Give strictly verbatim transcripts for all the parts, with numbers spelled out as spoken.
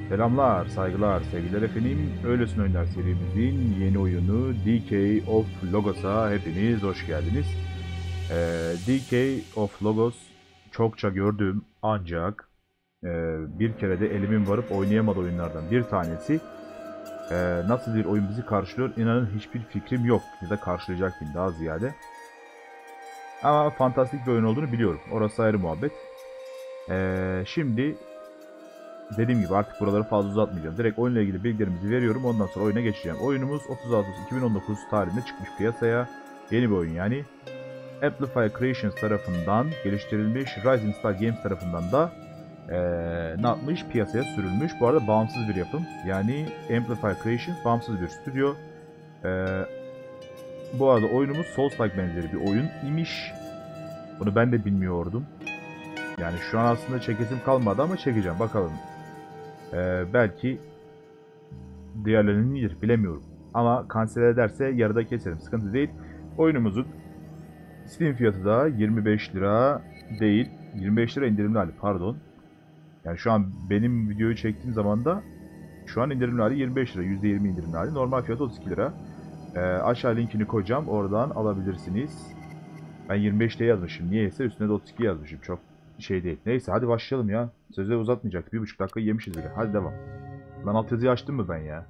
Selamlar, saygılar, sevgiler efendim. Öylesine Oyunlar serimizin yeni oyunu D K of Logos'a hepiniz hoş geldiniz. Ee, D K of Logos çokça gördüğüm ancak e, bir kere de elimin varıp oynayamadığı oyunlardan bir tanesi. Ee, nasıl bir oyun bizi karşılıyor inanın hiçbir fikrim yok. Ya da karşılayacak mıyım daha ziyade. Ama fantastik bir oyun olduğunu biliyorum. Orası ayrı muhabbet. Ee, şimdi dediğim gibi artık buraları fazla uzatmayacağım. Direkt oyunla ilgili bilgilerimizi veriyorum. Ondan sonra oyuna geçeceğim. Oyunumuz otuz Ağustos iki bin on dokuz tarihinde çıkmış piyasaya. Yeni bir oyun yani. Amplify Creations tarafından geliştirilmiş. Rising Star Games tarafından da ee, ne yapmış? Piyasaya sürülmüş. Bu arada bağımsız bir yapım. Yani Amplify Creations bağımsız bir stüdyo. Ee, bu arada oyunumuz Souls-like benzeri bir oyun imiş. Bunu ben de bilmiyordum. Yani şu an aslında çekesim kalmadı ama çekeceğim. Bakalım. Ee, belki diğerlerinin iyidir bilemiyorum. Ama kanser ederse yarıda keserim. Sıkıntı değil. Oyunumuzun Steam fiyatı da yirmi beş lira değil. yirmi beş lira indirimli hali pardon. Yani şu an benim videoyu çektiğim zaman da şu an indirimli hali yirmi beş lira. yüzde yirmi indirimli hali. Normal fiyatı otuz iki lira. Ee, aşağı linkini koyacağım. Oradan alabilirsiniz. Ben yirmi beş diye yazmışım. Niyeyse üstüne de otuz iki yazmışım. Çok şey değil. Neyse hadi başlayalım ya. Sözleri uzatmayacak. Bir buçuk dakika yemişiz bile. Hadi devam. Lan altyazıyı açtım mı ben ya?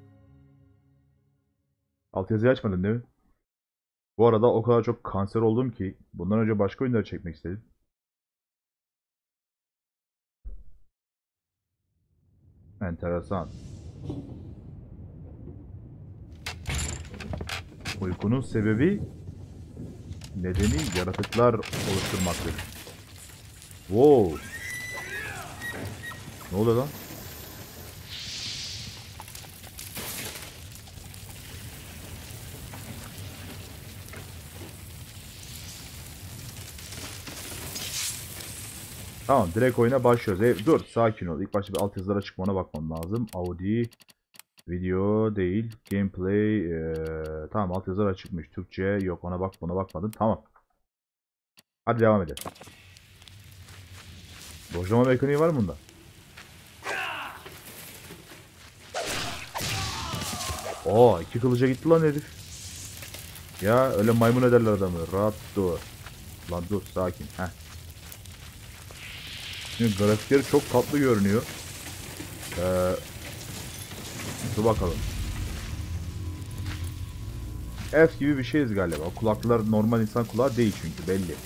Altyazıyı açmadın değil mi? Bu arada o kadar çok kanser oldum ki bundan önce başka oyunları çekmek istedim. Enteresan. Uykunun sebebi nedeni yaratıklar oluşturmaktır. Wow. Ne oluyor lan? Tamam direkt oyuna başlıyoruz. E, dur sakin ol. İlk başta bir alt yazılara çıkmana bakmam lazım. Audi video değil. Gameplay. Ee, tamam alt yazılar çıkmış. Türkçe yok ona bak buna bakmadım. Tamam. Hadi devam edelim. Dojlama mekaniği var mı bunda? Oo iki kılıca gitti lan herif. Ya öyle maymun ederler adamı. Rahat dur. Lan dur sakin. Heh. Şimdi grafikleri çok tatlı görünüyor. Ee, dur bakalım. F gibi bir şeyiz galiba. Kulaklılar normal insan kulağı değil çünkü belli.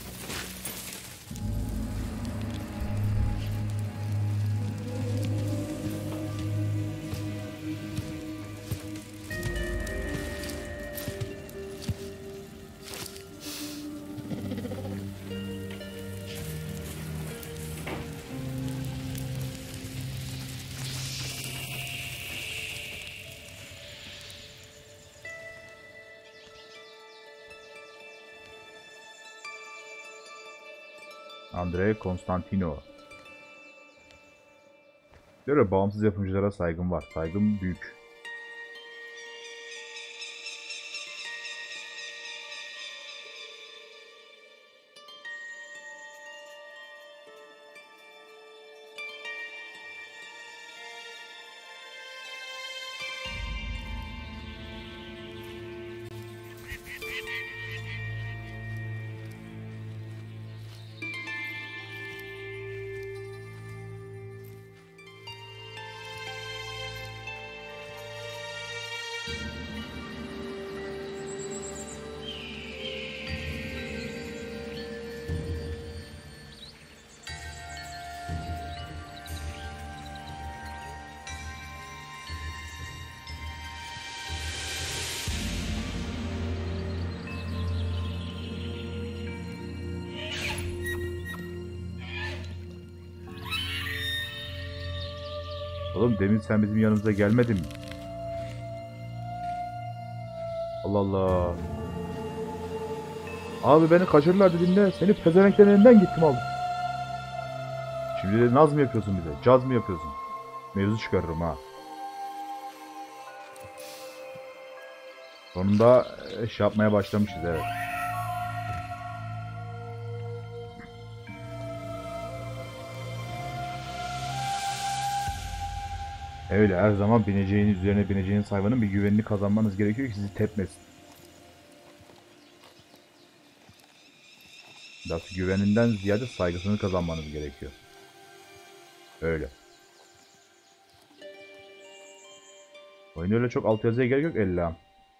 Andrei Constantino. Böyle bağımsız yapımcılara saygım var. Saygım büyük. Oğlum demin sen bizim yanımıza gelmedin mi? Allah Allah. Abi beni kaçırırlar dediğinde seni pezevenklerin elinden gittim aldım. Şimdi de naz mı yapıyorsun bize? Caz mı yapıyorsun? Mevzu çıkarırım ha. Sonunda e, şey yapmaya başlamışız evet. Öyle her zaman bineceğiniz üzerine bineceğiniz hayvanın bir güvenini kazanmanız gerekiyor ki sizi tepmesin. Daha güveninden ziyade saygısını kazanmanız gerekiyor. Öyle. Oyun öyle çok altyazıya gerek yok ella.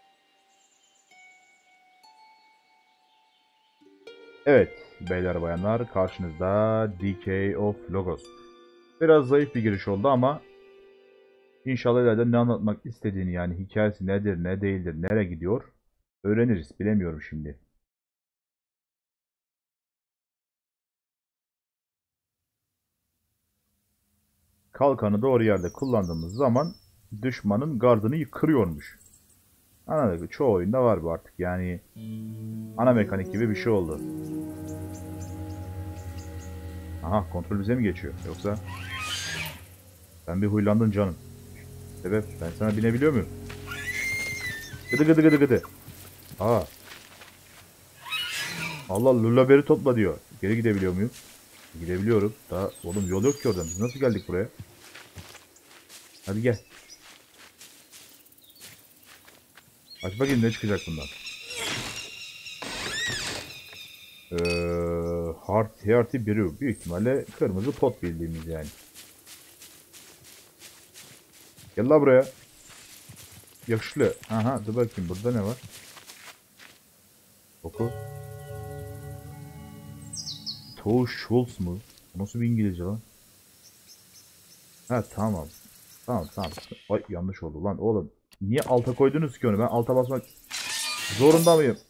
Evet beyler bayanlar karşınızda D K of Logos. Biraz zayıf bir giriş oldu ama İnşallah ileride ne anlatmak istediğini yani hikayesi nedir, ne değildir, nereye gidiyor öğreniriz. Bilemiyorum şimdi. Kalkanı doğru yerde kullandığımız zaman düşmanın gardını kırıyormuş. Anladık. Çoğu oyunda var bu artık. Yani ana mekanik gibi bir şey oldu. Aha kontrol bize mi geçiyor? Yoksa sen bir huylandın canım. Sebep ben sana binebiliyor muyum? Gıdı gıdı gıdı gıdı. Aa. Allah lullaberi topla diyor. Geri gidebiliyor muyum? Gidebiliyorum. Daha oğlum yol yok ki oradan. Biz nasıl geldik buraya? Hadi gel. Aç bakayım ne çıkacak bundan. Ee, Heart, Hearty Brew. Büyük ihtimalle kırmızı pot bildiğimiz yani. Gel la buraya. Yakışıklı. Aha dur bakayım burada ne var? Oku. Toe Schultz mu? Nasıl bir İngilizce lan? Ha tamam. Tamam tamam. Ay yanlış oldu lan oğlum. Niye alta koydunuz ki onu? Ben alta basmak zorunda mıyım?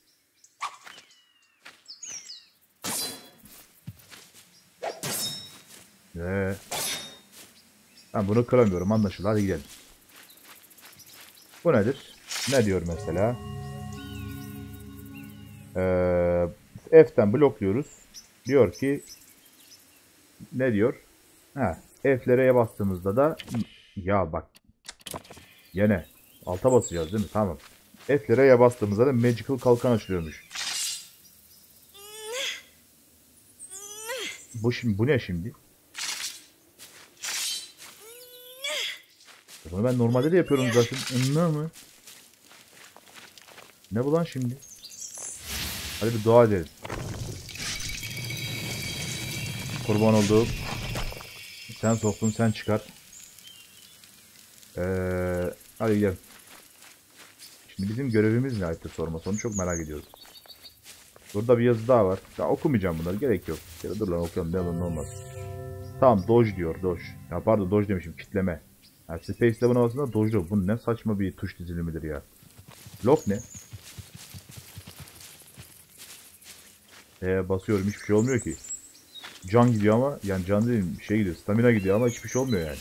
Ee, ben bunu kıramıyorum anlaşıldı. Hadi gidelim. Bu nedir? Ne diyor mesela? Ee, F'ten blokluyoruz. Diyor ki ne diyor? Ha, F'lere bastığımızda da ya bak yine alta basacağız değil mi? Tamam. F'lere bastığımızda da Magical kalkan açılıyormuş. Bu şimdi bu ne şimdi? Bunu ben normalde de yapıyorum zaten. Ne mı? Ne bu lan şimdi? Hadi bir dua edelim. Kurban olduğum. Sen soktun sen çıkar. Ee, hadi gidelim. Şimdi bizim görevimiz ne ayıptır sorması onu çok merak ediyorum. Burada bir yazı daha var. Ya okumayacağım bunları gerek yok. Ya dur lan okuyalım ne olur ne olmaz. Tamam dodge diyor dodge. Ya pardon dodge demişim kitleme. Yani Space ile buna basında dodge diyor. Bu ne saçma bir tuş dizilimidir ya. Lock ne? Ee, basıyorum hiçbir şey olmuyor ki. Can gidiyor ama yani can değil şey gidiyor stamina gidiyor ama hiçbir şey olmuyor yani.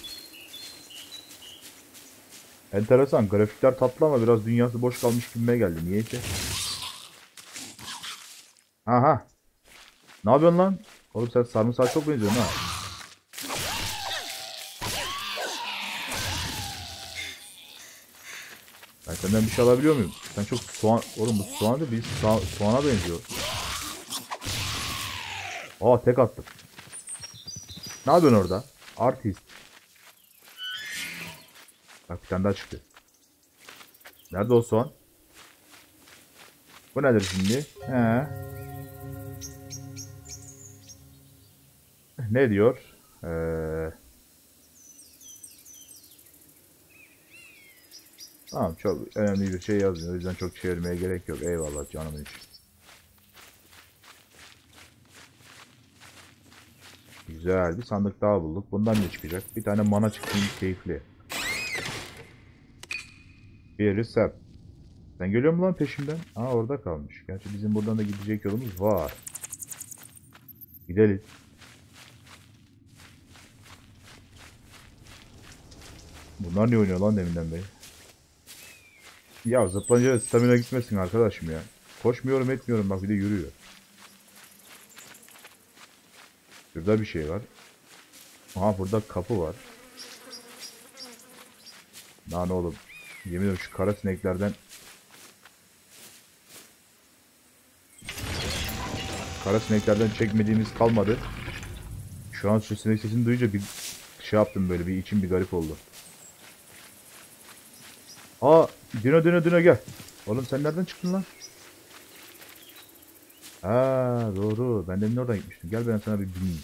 Enteresan grafikler tatlı ama biraz dünyası boş kalmış gibime geldi niyeyse. Aha. Ne yapıyorsun lan? Oğlum sen sarımsağa çok benziyorsun ha. Ben senden bir şey alabiliyor muyum? Sen çok soğan... Oğlum bu soğan da bir so soğana benziyor. Aa tek attım. Ne yapıyorsun orada? Artist. Bak bir tane daha çıktı. Nerede o soğan? Bu nedir şimdi? He. Ne diyor? Ee... Tamam çok önemli bir şey yazmıyor. O yüzden çok çevirmeye gerek yok. Eyvallah canım için. Güzel bir sandık daha bulduk. Bundan ne çıkacak? Bir tane mana çıktı keyifli. Bir reset. Sen geliyor mu lan peşimden? Aa orada kalmış. Gerçi bizim buradan da gidecek yolumuz var. Gidelim. Bunlar ne oynuyor lan deminden beri? Ya zıplanınca stamina gitmesin arkadaşım ya. Koşmuyorum etmiyorum bak bir de yürüyor. Şurada bir şey var. Aha burada kapı var. Lan oğlum. Yemin ediyorum şu kara sineklerden Kara sineklerden çekmediğimiz kalmadı. Şu an şu sinek sesini duyunca bir şey yaptım, böyle bir içim bir garip oldu. Aa, Dino Dino Dino gel. Oğlum sen nereden çıktın lan? Aa, doğru. Ben demin oradan gitmiştim. Gel ben sana bir bineyim.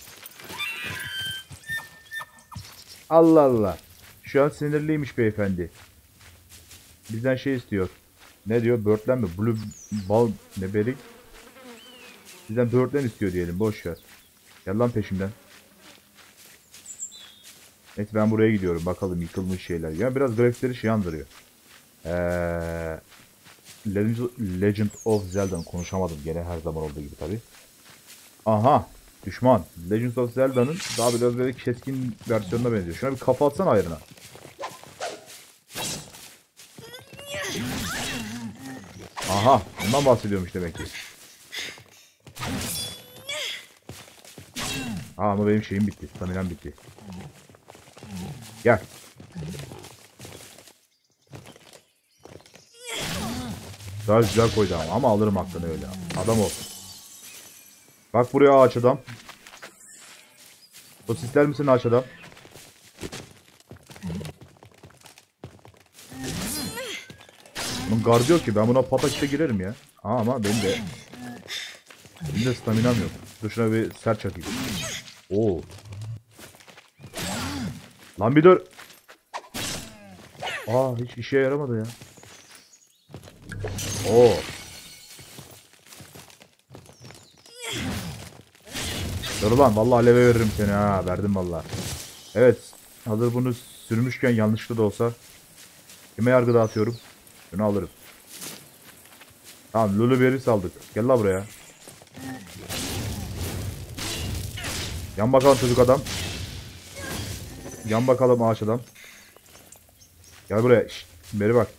Allah Allah. Şu an sinirliymiş beyefendi. Bizden şey istiyor. Ne diyor? Börtlen mi? Blue bal ne berik? Bizden börtlen istiyor diyelim. Boş ver. Gel lan peşimden. Neyse ben buraya gidiyorum. Bakalım yıkılmış şeyler. Ya biraz grafikleri şey andırıyor. Eee Legend, Legend of Zelda'nın konuşamadım. Gene her zaman olduğu gibi tabi. Aha. Düşman. Legend of Zelda'nın daha biraz böyle keskin versiyonuna benziyor. Şuna bir kafa atsana ayrına. Aha. Ondan bahsediyormuş demek ki. Aa, ama benim şeyim bitti. Staminam bitti. Gel. Daha güzel koydu ama. Ama alırım aklını öyle. Adam ol. Bak buraya ağaç adam. O ister misin ağaç adam? Bunun gardı yok ki. Ben buna patakite girerim ya. Aa, ama benim de benim de staminam yok. Dur şuna bir sert çakayım. Oo. Lan bir dur. Aa, hiç işe yaramadı ya. Oo. Dur lan, vallahi aleve veririm seni ha. Verdim vallahi. Evet. Hazır bunu sürmüşken yanlışlıkla da olsa kime yargı dağıtıyorum? Şunu alırım. Tamam, Luluberry saldık. Gel la buraya. Yan bakalım çocuk adam. Yan bakalım ağaç adam. Gel buraya. Şşt, beri bak.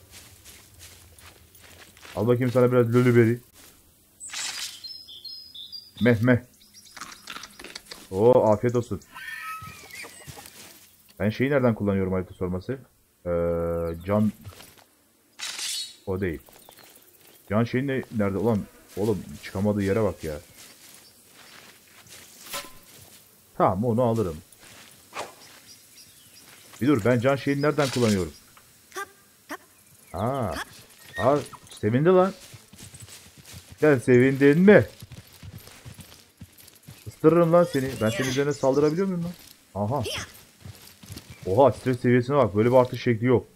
Al bakayım sana biraz Luluberry. Meh meh. Oo, afiyet olsun. Ben şeyi nereden kullanıyorum harita sorması? Ee, can... O değil. Can şeyin ne, nerede? Ulan oğlum çıkamadığı yere bak ya. Tamam, onu alırım. Bir dur, ben can şeyini nereden kullanıyorum? Aa, aa, sevindi lan. Sen sevindin mi? Isırırım lan seni. Ben senin üzerine saldırabiliyor muyum lan? Aha. Oha, stres seviyesine bak. Böyle bir artış şekli yok.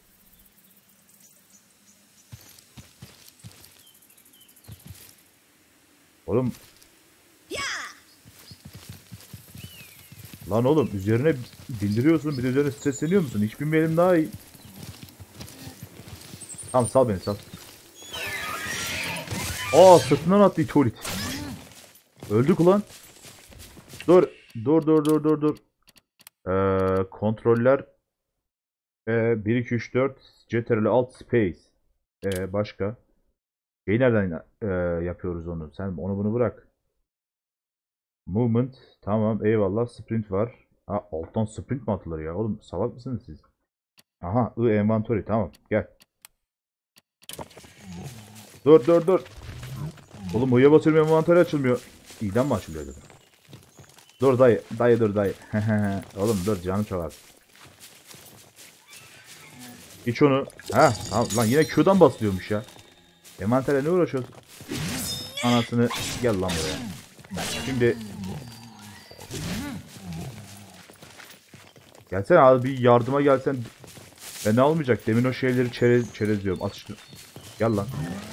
Oğlum. Lan oğlum, üzerine bindiriyorsun, bir de üzerine stresleniyor musun? Hiç binmeyelim daha iyi. Tamam, sal beni, sal. Aa, sırtından attı itolit. Öldük ulan. Dur. Dur dur dur dur dur. Ee, kontroller. Ee, bir iki üç dört. Ctrl Alt Space. Ee, başka. Şeyi nereden e, yapıyoruz onu? Sen onu bunu bırak. Movement. Tamam, eyvallah. Sprint var. Ha, alttan sprint mi atılır ya? Oğlum salak mısınız siz? Aha, I inventory. Tamam, gel. Dur dur dur. Oğlum I'ya basıyorum, envantory açılmıyor. İ'den mi açılıyor acaba? Dur dayı. Dayı dur dayı. Oğlum dur, canım çok az. İç onu. Ha, tamam lan, yine Q'dan basılıyormuş ya. Envantere ne uğraşıyorsun? Anasını, gel lan buraya. Şimdi gelsene abi, bir yardıma gelsen. Ben ne almayacak? Demin o şeyleri çerez, çerezliyorum. Atıştır. Gel lan.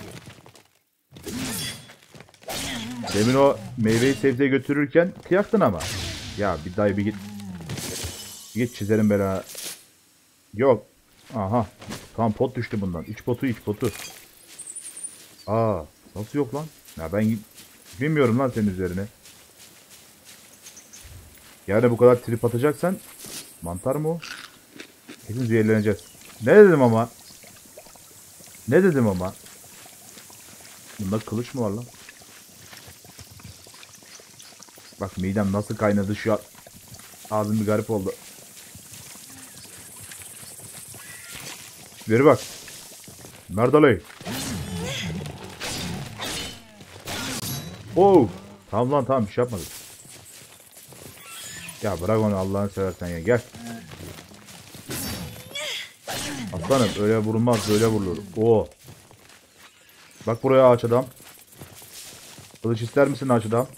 Demin o meyveyi sebzeye götürürken kıyaktın ama. Ya bir dayı bir git. Bir git, çizerim bela. Yok. Aha. Tamam, pot düştü bundan. İç potu, iç potu. Aa, nasıl yok lan? Ya ben bilmiyorum lan senin üzerine. Yani bu kadar trip atacaksan mantar mı o? Hepimiz zehirleneceğiz. Ne dedim ama? Ne dedim ama? Bunda kılıç mı var lan? Bak midem nasıl kaynadı şu an. Ağzım bir garip oldu. Veri bak. Merdalay. Oh. Tamam lan, tamam, bir şey yapmadık. Ya bırak onu Allah'ını seversen ya, gel. Aslanım öyle vurulmaz, böyle vurulur. Oo. Bak buraya ağaç adam. Kılıç ister misin ağaç adam?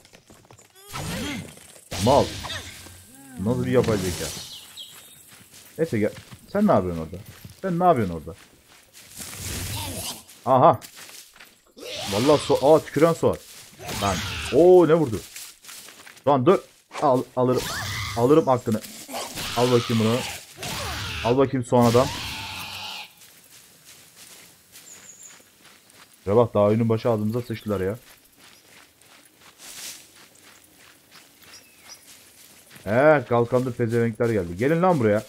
Mal. Nasıl bir yapay zeka? Neyse gel. Sen ne yapıyorsun orada? Sen ne yapıyorsun orada? Aha. Vallahi so Aa, tüküren soğan. Lan. Oo, ne vurdu? Lan dur. Al, alırım. Alırım aklını. Al bakayım bunu. Al bakayım soğan adam. Ya bak, daha oyunun başı ağzımıza sıçtılar ya. He, kalkanlı pezevenkler geldi. Gelin lan buraya.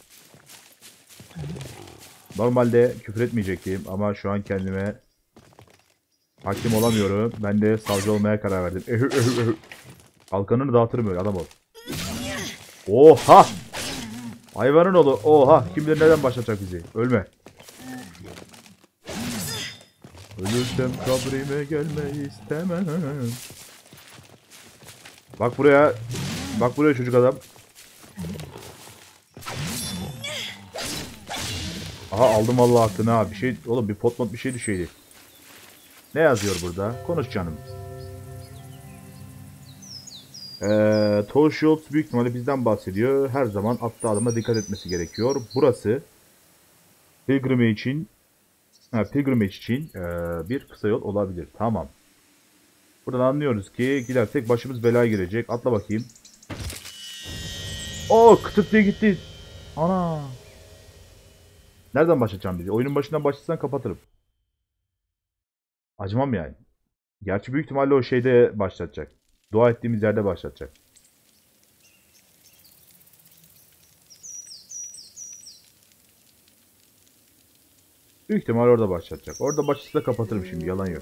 Normalde küfür etmeyecektim ama şu an kendime hakim olamıyorum. Ben de savcı olmaya karar verdim. Ehü, ehü, ehü. Kalkanını dağıtırım öyle, adam ol. Oha! Hayvanın oğlu. Oha! Kim bilir neden başlatacak bizi. Ölme. Ölürsem kabrime gelme istemem. Bak buraya. Bak buraya çocuk adam. Aha, aldım Allah aklını ha. Bir şey, oğlum bir pot mod bir şey düşeydi. Ne yazıyor burada? Konuş canım. Ee, Torshield büyük ihtimalle bizden bahsediyor. Her zaman attığı adıma dikkat etmesi gerekiyor. Burası Pilgrimage için ha, Pilgrimage için ee, bir kısa yol olabilir. Tamam. Buradan anlıyoruz ki gidersek başımız belaya girecek. Atla bakayım. Oo, kıtık diye gitti. Ana. Nereden başlatacağım bizi? Oyunun başından başlatsan kapatırım. Acımam yani. Gerçi büyük ihtimalle o şeyde başlatacak. Dua ettiğimiz yerde başlatacak. Büyük ihtimal orada başlatacak. Orada başlatsa kapatırım şimdi. Yalan yok.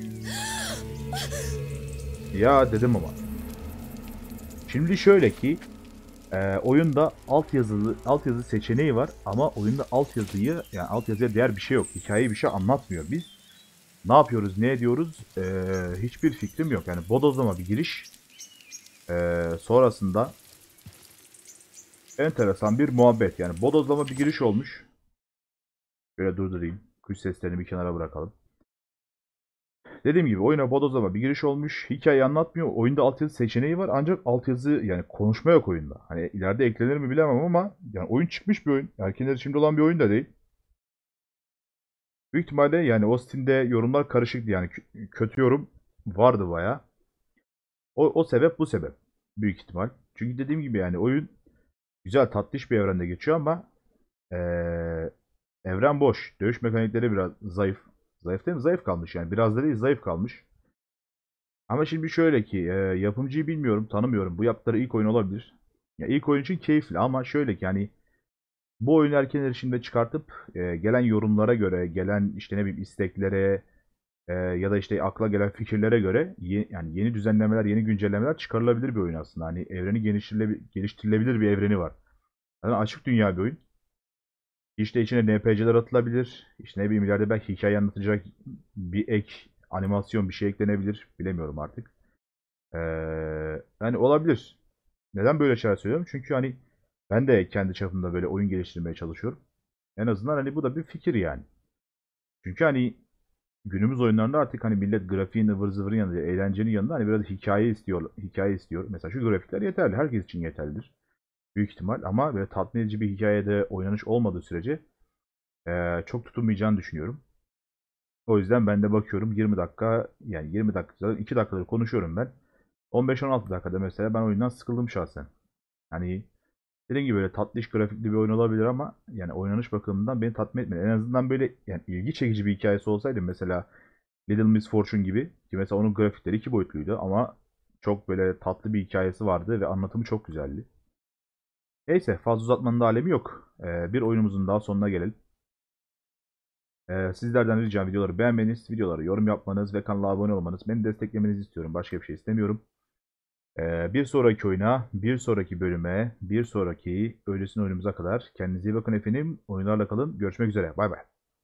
Ya dedim ama. Şimdi şöyle ki e, oyunda altyazılı altyazı seçeneği var ama oyunda altyazıyı yani altyazıya değer bir şey yok. Hikayeyi bir şey anlatmıyor. Biz ne yapıyoruz, ne ediyoruz? E, hiçbir fikrim yok. Yani bodozlama bir giriş. E, sonrasında enteresan bir muhabbet. Yani bodozlama bir giriş olmuş. Böyle durdurayım. Kuş seslerini bir kenara bırakalım. Dediğim gibi oyuna bodozlama bir giriş olmuş. Hikayeyi anlatmıyor. Oyunda altyazı seçeneği var. Ancak altyazı yani konuşma yok oyunda. Hani ileride eklenir mi bilemem ama yani oyun çıkmış bir oyun. Erken erişimde olan bir oyun da değil. Büyük ihtimalle yani o Steam'de yorumlar karışıktı. Yani kötü yorum vardı baya. O, o sebep bu sebep. Büyük ihtimal. Çünkü dediğim gibi yani oyun güzel tatlış bir evrende geçiyor ama ee, evren boş. Dövüş mekanikleri biraz zayıf. Zayıf değil mi? Zayıf kalmış yani. Biraz da değil, zayıf kalmış. Ama şimdi şöyle ki e, yapımcıyı bilmiyorum, tanımıyorum. Bu yaptıkları ilk oyun olabilir. Ya ilk oyun için keyifli ama şöyle ki yani bu oyunu erken erişimde çıkartıp e, gelen yorumlara göre, gelen işte ne bileyim isteklere e, ya da işte akla gelen fikirlere göre ye, yani yeni düzenlemeler, yeni güncellemeler çıkarılabilir bir oyun aslında. Hani evreni geliştirilebilir, geliştirilebilir bir evreni var. Yani açık dünya bir oyun. İşte içine N P C'ler atılabilir. İşte ne bileyim ileride belki hikaye anlatacak bir ek animasyon bir şey eklenebilir. Bilemiyorum artık. Ee, yani olabilir. Neden böyle şeyler söylüyorum? Çünkü hani ben de kendi çapımda böyle oyun geliştirmeye çalışıyorum. En azından hani bu da bir fikir yani. Çünkü hani günümüz oyunlarında artık hani millet grafiğin ıvır zıvırın yanında, eğlencenin yanında hani biraz hikaye istiyor, hikaye istiyor. Mesela şu grafikler yeterli, herkes için yeterlidir. Büyük ihtimal ama böyle tatmin edici bir hikayede oynanış olmadığı sürece ee, çok tutunmayacağını düşünüyorum. O yüzden ben de bakıyorum yirmi dakika yani yirmi dakika iki dakikadır konuşuyorum ben. on beş on altı dakikada mesela ben oyundan sıkıldım şahsen. Hani dediğim gibi böyle tatlış grafikli bir oyun olabilir ama yani oynanış bakımından beni tatmin etmedi. En azından böyle yani ilgi çekici bir hikayesi olsaydı mesela Little Miss Fortune gibi ki mesela onun grafikleri iki boyutluydu ama çok böyle tatlı bir hikayesi vardı ve anlatımı çok güzeldi. Neyse fazla uzatmanın da alemi yok. Ee, bir oyunumuzun daha sonuna gelelim. Ee, sizlerden ricam videoları beğenmeniz, videoları yorum yapmanız ve kanala abone olmanız. Beni desteklemenizi istiyorum. Başka bir şey istemiyorum. Ee, bir sonraki oyuna, bir sonraki bölüme, bir sonraki öylesine oyunumuza kadar kendinize iyi bakın efendim. Oyunlarla kalın. Görüşmek üzere. Bay bay.